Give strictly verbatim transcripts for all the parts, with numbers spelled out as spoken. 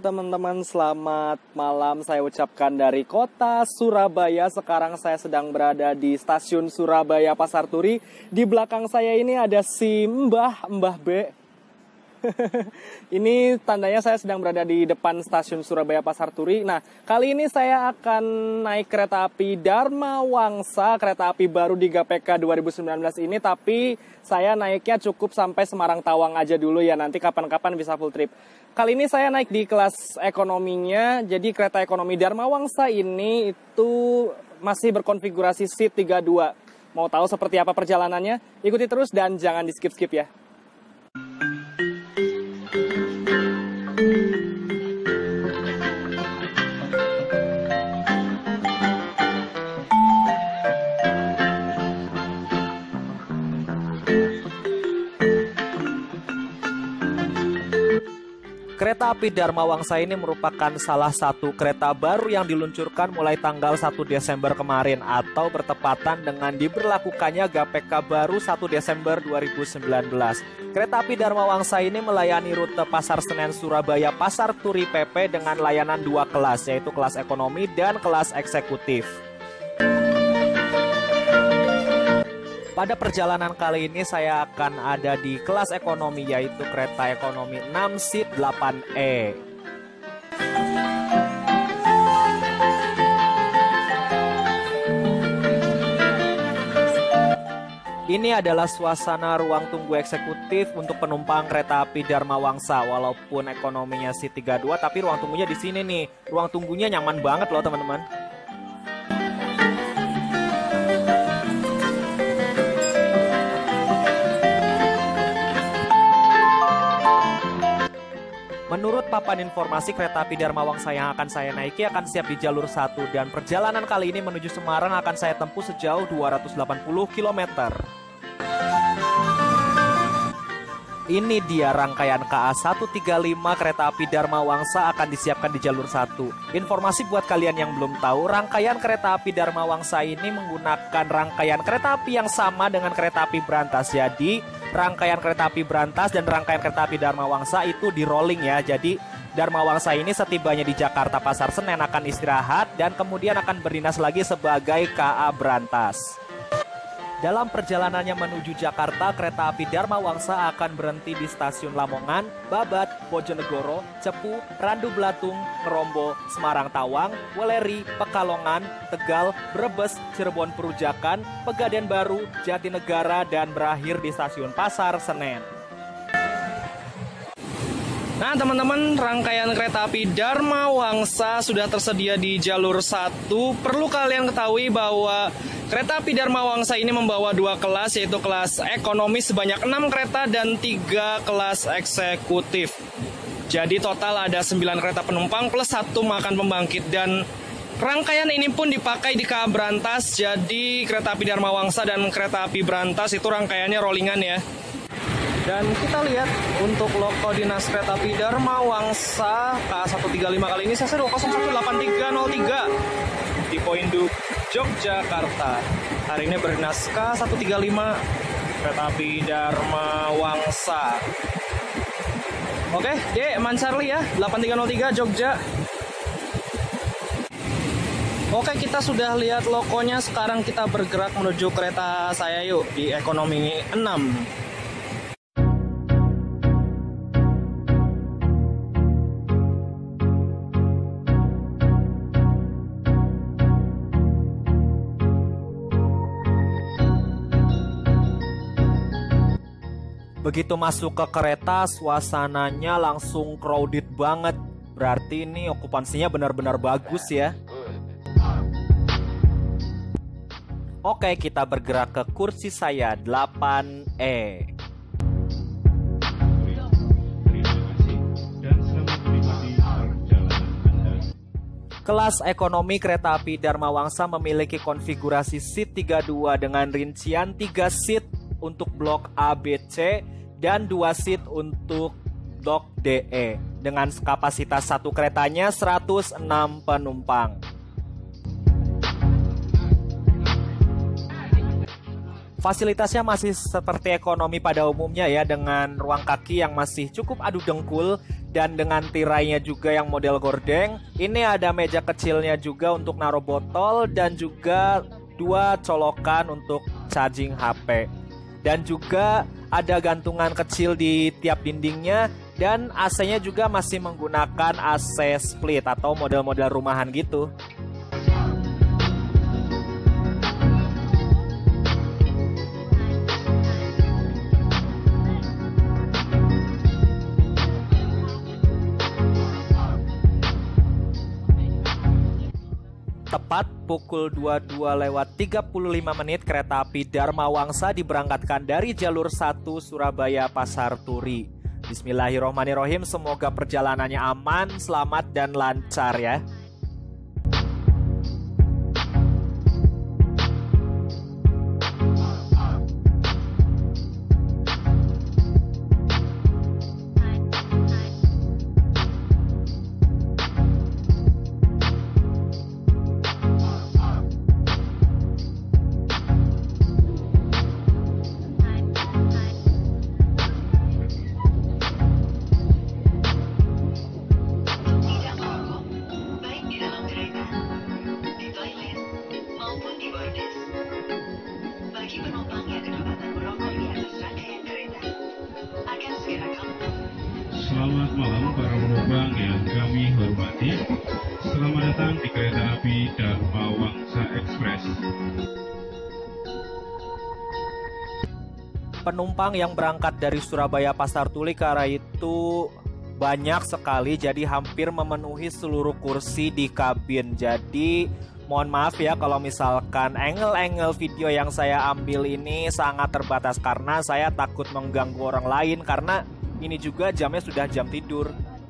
teman-teman, selamat malam saya ucapkan dari kota Surabaya. Sekarang saya sedang berada di stasiun Surabaya Pasar Turi. Di belakang saya ini ada si Mbah, Mbah B. Ini tandanya saya sedang berada di depan stasiun Surabaya Pasar Turi. Nah, kali ini saya akan naik kereta api Dharma Wangsa, kereta api baru di G P K dua ribu sembilan belas ini. Tapi saya naiknya cukup sampai Semarang Tawang aja dulu ya, nanti kapan-kapan bisa full trip. Kali ini saya naik di kelas ekonominya. Jadi kereta ekonomi Dharma Wangsa ini itu masih berkonfigurasi seat tiga puluh dua. Mau tahu seperti apa perjalanannya? Ikuti terus dan jangan di skip-skip ya. Kereta api Dharma Wangsa ini merupakan salah satu kereta baru yang diluncurkan mulai tanggal satu Desember kemarin atau bertepatan dengan diberlakukannya G P K baru satu Desember dua ribu sembilan belas. Kereta api Dharma Wangsa ini melayani rute Pasar Senen Surabaya Pasar Turi P P dengan layanan dua kelas, yaitu kelas ekonomi dan kelas eksekutif. Pada perjalanan kali ini saya akan ada di kelas ekonomi, yaitu kereta ekonomi enam seat delapan E. Ini adalah suasana ruang tunggu eksekutif untuk penumpang kereta api Dharma Wangsa. Walaupun ekonominya seat tiga puluh dua, tapi ruang tunggunya di sini nih. Ruang tunggunya nyaman banget loh teman-teman. Menurut papan informasi, kereta api Dharma Wangsa yang akan saya naiki akan siap di jalur satu dan perjalanan kali ini menuju Semarang akan saya tempuh sejauh dua ratus delapan puluh kilometer. Ini dia rangkaian K A seratus tiga puluh lima kereta api Dharma Wangsa akan disiapkan di jalur satu. Informasi buat kalian yang belum tahu, rangkaian kereta api Dharma Wangsa ini menggunakan rangkaian kereta api yang sama dengan kereta api berantas. Jadi, rangkaian kereta api berantas dan rangkaian kereta api Dharma Wangsa itu di rolling ya. Jadi, Dharma Wangsa ini setibanya di Jakarta Pasar Senen akan istirahat dan kemudian akan berdinas lagi sebagai K A berantas. Dalam perjalanannya menuju Jakarta, kereta api Dharma Wangsa akan berhenti di stasiun Lamongan, Babat, Bojonegoro, Cepu, Randu Belatung, Ngerombo, Semarang Tawang, Weleri, Pekalongan, Tegal, Brebes, Cirebon Perujakan, Pegadaian Baru, Jatinegara, dan berakhir di stasiun Pasar Senen. Nah teman-teman, rangkaian kereta api Dharma Wangsa sudah tersedia di jalur satu. Perlu kalian ketahui bahwa kereta api Dharma Wangsa ini membawa dua kelas, yaitu kelas ekonomi sebanyak enam kereta dan tiga kelas eksekutif. Jadi total ada sembilan kereta penumpang plus satu makan pembangkit. Dan rangkaian ini pun dipakai di K A berantas. Jadi kereta api Dharma Wangsa dan kereta api berantas itu rangkaiannya rollingan ya. Dan kita lihat untuk loko dinas kereta api Dharma Wangsa K A seratus tiga puluh lima kali ini C S dua nol satu delapan tiga nol tiga di Poinduk, Yogyakarta. Hari ini berdinas K A seratus tiga puluh lima kereta api Dharma Wangsa. Oke, D, Man Charlie ya, delapan tiga nol tiga Jogja. Oke, kita sudah lihat lokonya, sekarang kita bergerak menuju kereta saya yuk di ekonomi enam. Begitu masuk ke kereta, suasananya langsung crowded banget. Berarti ini okupansinya benar-benar bagus ya. Oke, kita bergerak ke kursi saya delapan E. Kelas ekonomi kereta api Dharma Wangsa memiliki konfigurasi seat tiga puluh dua dengan rincian tiga seat untuk blok A, B, C dan dua seat untuk blok D, E dengan kapasitas satu keretanya seratus enam penumpang. Fasilitasnya masih seperti ekonomi pada umumnya ya, dengan ruang kaki yang masih cukup adu dengkul dan dengan tirainya juga yang model gordeng. Ini ada meja kecilnya juga untuk naruh botol dan juga dua colokan untuk charging H P. Dan juga ada gantungan kecil di tiap dindingnya, dan A C-nya juga masih menggunakan A C split atau model-model rumahan gitu. Tepat pukul dua puluh dua lewat tiga puluh lima menit kereta api Dharma Wangsa diberangkatkan dari jalur satu Surabaya Pasar Turi. Bismillahirrohmanirrohim, semoga perjalanannya aman, selamat dan lancar ya. Selamat malam para penumpang yang kami hormati. Selamat datang di kereta api Dharma Wangsa Express. Penumpang yang berangkat dari Surabaya Pasar Turi kala itu banyak sekali, jadi hampir memenuhi seluruh kursi di kabin. Jadi mohon maaf ya kalau misalkan angle-angle video yang saya ambil ini sangat terbatas karena saya takut mengganggu orang lain, karena ini juga jamnya sudah jam tidur.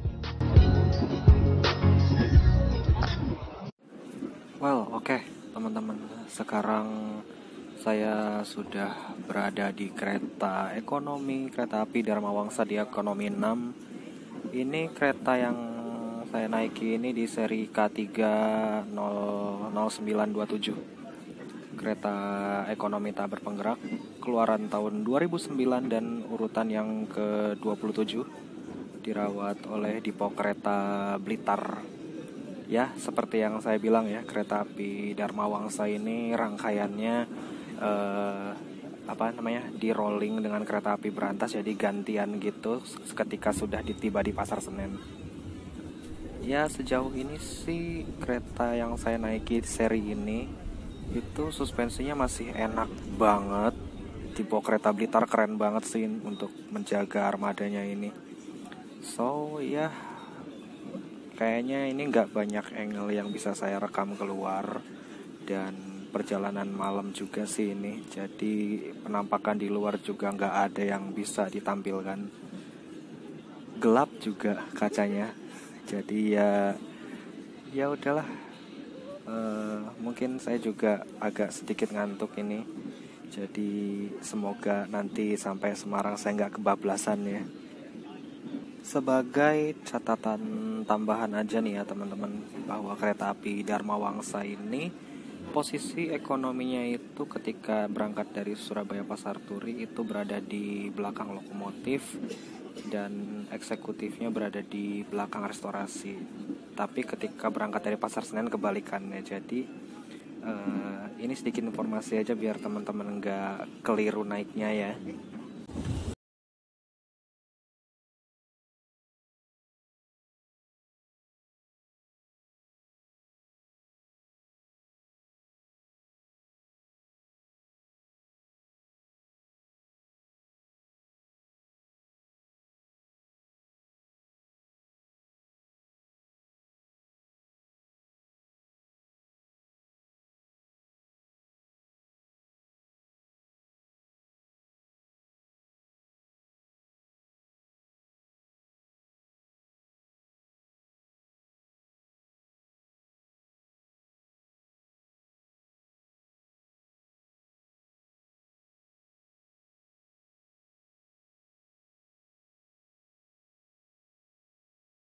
Well, oke okay, teman-teman. Sekarang saya sudah berada di kereta ekonomi, kereta api Dharma Wangsa di ekonomi enam. Ini kereta yang saya naiki ini di seri K tiga nol sembilan dua tujuh. Kereta ekonomi tak berpenggerak, keluaran tahun dua ribu sembilan dan urutan yang ke dua puluh tujuh, dirawat oleh Dipo Kereta Blitar. Ya, seperti yang saya bilang ya, kereta api Dharma Wangsa ini rangkaiannya eh, apa namanya di rolling dengan kereta api berantas, jadi gantian gitu ketika sudah ditiba di Pasar Senen. Ya, sejauh ini sih kereta yang saya naiki seri ini itu suspensinya masih enak banget. Tipe kereta Blitar keren banget sih untuk menjaga armadanya ini. So ya, kayaknya ini nggak banyak angle yang bisa saya rekam keluar, dan perjalanan malam juga sih ini, jadi penampakan di luar juga nggak ada yang bisa ditampilkan. Gelap juga kacanya, jadi ya ya udahlah. Uh, mungkin saya juga agak sedikit ngantuk ini, jadi semoga nanti sampai Semarang saya nggak kebablasan ya. Sebagai catatan tambahan aja nih ya teman-teman, bahwa kereta api Dharma Wangsa ini posisi ekonominya itu ketika berangkat dari Surabaya Pasar Turi itu berada di belakang lokomotif, dan eksekutifnya berada di belakang restorasi. Tapi ketika berangkat dari Pasar Senen kebalikannya. Jadi uh, ini sedikit informasi aja biar teman-teman nggak keliru naiknya ya.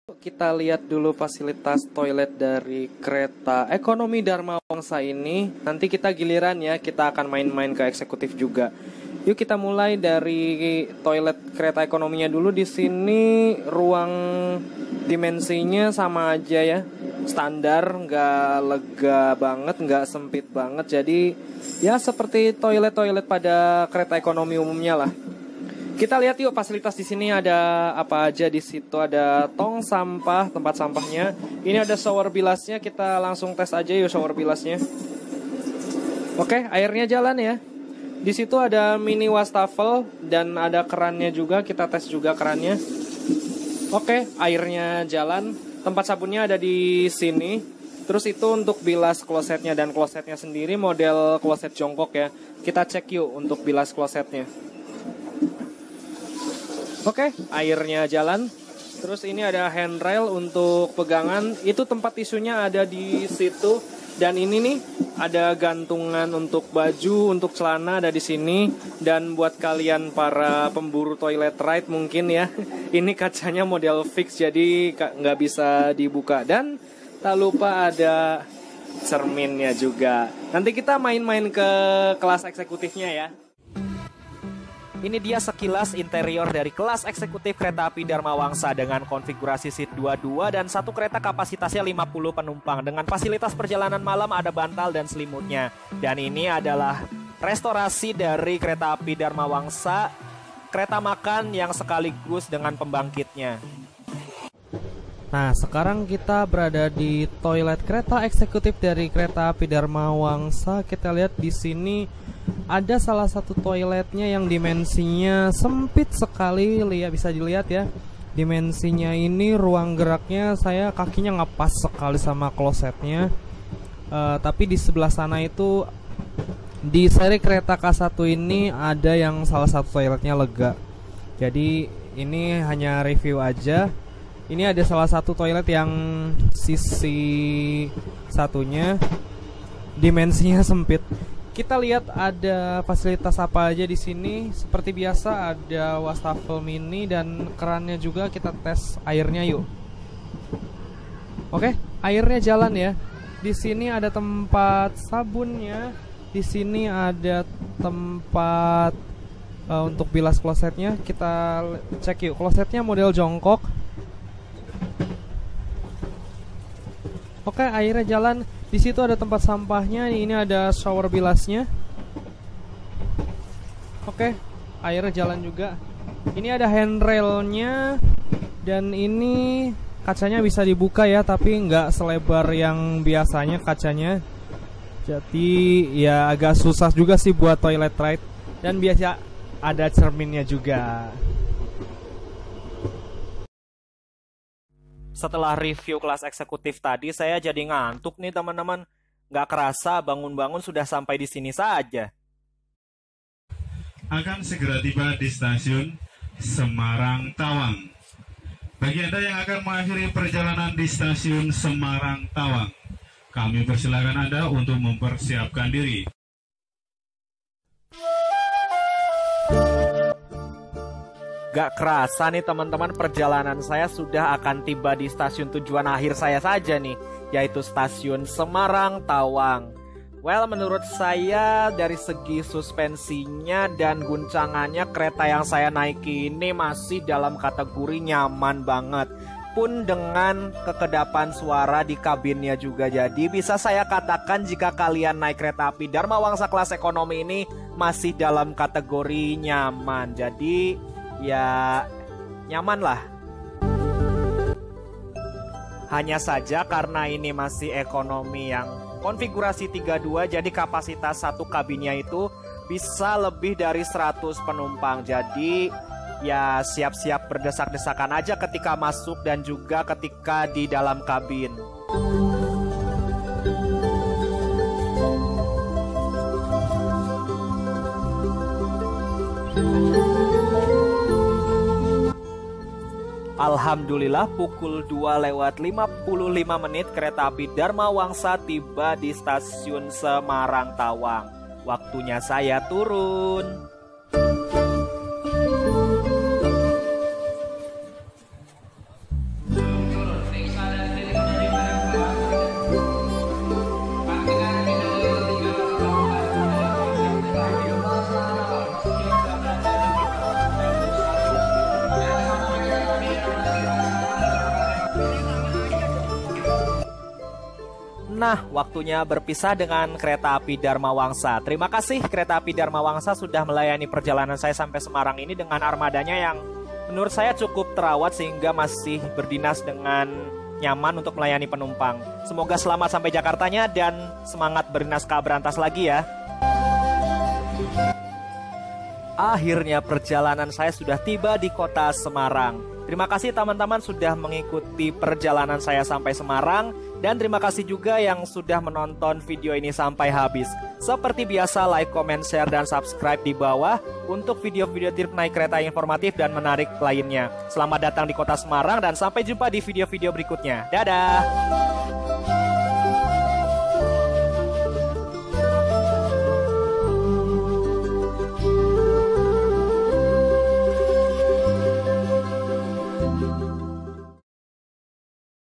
Kita lihat dulu fasilitas toilet dari kereta ekonomi Dharma Wangsa ini. Nanti kita giliran ya, kita akan main-main ke eksekutif juga. Yuk kita mulai dari toilet kereta ekonominya dulu. Di sini ruang dimensinya sama aja ya, standar, nggak lega banget, nggak sempit banget. Jadi ya seperti toilet-toilet pada kereta ekonomi umumnya lah. Kita lihat yuk fasilitas di sini ada apa aja. Di situ ada tong sampah, tempat sampahnya. Ini ada shower bilasnya, kita langsung tes aja yuk shower bilasnya. Oke, airnya jalan ya. Di situ ada mini wastafel dan ada kerannya juga, kita tes juga kerannya. Oke, airnya jalan. Tempat sabunnya ada di sini. Terus itu untuk bilas klosetnya, dan klosetnya sendiri model kloset jongkok ya. Kita cek yuk untuk bilas klosetnya. Oke, airnya jalan. Terus ini ada handrail untuk pegangan. Itu tempat tisunya ada di situ. Dan ini nih ada gantungan untuk baju, untuk celana ada di sini. Dan buat kalian para pemburu toilet ride mungkin ya, ini kacanya model fix jadi nggak bisa dibuka. Dan tak lupa ada cerminnya juga. Nanti kita main-main ke kelas eksekutifnya ya. Ini dia sekilas interior dari kelas eksekutif kereta api Dharma Wangsa dengan konfigurasi seat dua puluh dua dan satu kereta kapasitasnya lima puluh penumpang. Dengan fasilitas perjalanan malam ada bantal dan selimutnya. Dan ini adalah restorasi dari kereta api Dharma Wangsa, kereta makan yang sekaligus dengan pembangkitnya. Nah, sekarang kita berada di toilet kereta eksekutif dari kereta api Dharma Wangsa. Kita lihat di sini ada salah satu toiletnya yang dimensinya sempit sekali, lihat bisa dilihat ya. Dimensinya ini ruang geraknya saya kakinya nggak pas sekali sama klosetnya. Uh, tapi di sebelah sana itu di seri kereta K satu ini ada yang salah satu toiletnya lega. Jadi ini hanya review aja. Ini ada salah satu toilet yang sisi satunya dimensinya sempit. Kita lihat ada fasilitas apa aja di sini. Seperti biasa ada wastafel mini dan kerannya juga. Kita tes airnya yuk. Oke, airnya jalan ya. Di sini ada tempat sabunnya. Di sini ada tempat uh, untuk bilas klosetnya. Kita cek yuk. Klosetnya model jongkok. Oke, airnya jalan. Di situ ada tempat sampahnya. Ini ada shower bilasnya. Oke, airnya jalan juga. Ini ada handrailnya. Dan ini kacanya bisa dibuka ya, tapi nggak selebar yang biasanya kacanya. Jadi ya agak susah juga sih buat toilet ride. Dan biasa ada cerminnya juga. Setelah review kelas eksekutif tadi, saya jadi ngantuk nih teman-teman. Nggak kerasa bangun-bangun sudah sampai di sini saja. Akan segera tiba di stasiun Semarang Tawang. Bagi Anda yang akan mengakhiri perjalanan di stasiun Semarang Tawang, kami persilakan Anda untuk mempersiapkan diri. Gak kerasa nih teman-teman, perjalanan saya sudah akan tiba di stasiun tujuan akhir saya saja nih, yaitu stasiun Semarang Tawang. Well, menurut saya dari segi suspensinya dan guncangannya kereta yang saya naiki ini masih dalam kategori nyaman banget. Pun dengan kekedapan suara di kabinnya juga. Jadi bisa saya katakan jika kalian naik kereta api Dharma Wangsa kelas ekonomi ini masih dalam kategori nyaman. Jadi ya nyaman lah. Hanya saja karena ini masih ekonomi yang konfigurasi tiga puluh dua, jadi kapasitas satu kabinnya itu bisa lebih dari seratus penumpang. Jadi ya siap-siap berdesak-desakan aja ketika masuk dan juga ketika di dalam kabin. Alhamdulillah pukul dua lewat lima puluh lima menit kereta api Dharma Wangsa tiba di stasiun Semarang Tawang. Waktunya saya turun. Nah, waktunya berpisah dengan kereta api Dharma Wangsa. Terima kasih kereta api Dharma Wangsa sudah melayani perjalanan saya sampai Semarang ini dengan armadanya yang menurut saya cukup terawat sehingga masih berdinas dengan nyaman untuk melayani penumpang. Semoga selamat sampai Jakartanya dan semangat berdinas ka berantas lagi ya. Akhirnya perjalanan saya sudah tiba di kota Semarang. Terima kasih teman-teman sudah mengikuti perjalanan saya sampai Semarang. Dan terima kasih juga yang sudah menonton video ini sampai habis. Seperti biasa, like, comment, share, dan subscribe di bawah untuk video-video trip naik kereta informatif dan menarik lainnya. Selamat datang di kota Semarang dan sampai jumpa di video-video berikutnya. Dadah!